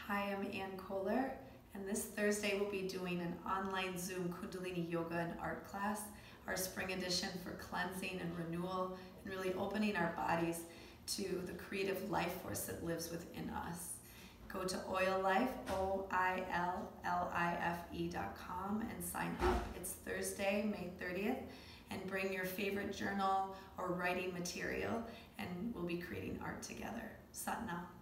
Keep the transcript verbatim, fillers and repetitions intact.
Hi, I'm Koller, and this Thursday we'll be doing an online Zoom Kundalini yoga and art class, our spring edition for cleansing and renewal, and really opening our bodies to the creative life force that lives within us. Go to oil life, O I L L I F E dot com and sign up. It's Thursday, May thirtieth, and bring your favorite journal or writing material, and we'll be creating art together. Satnam.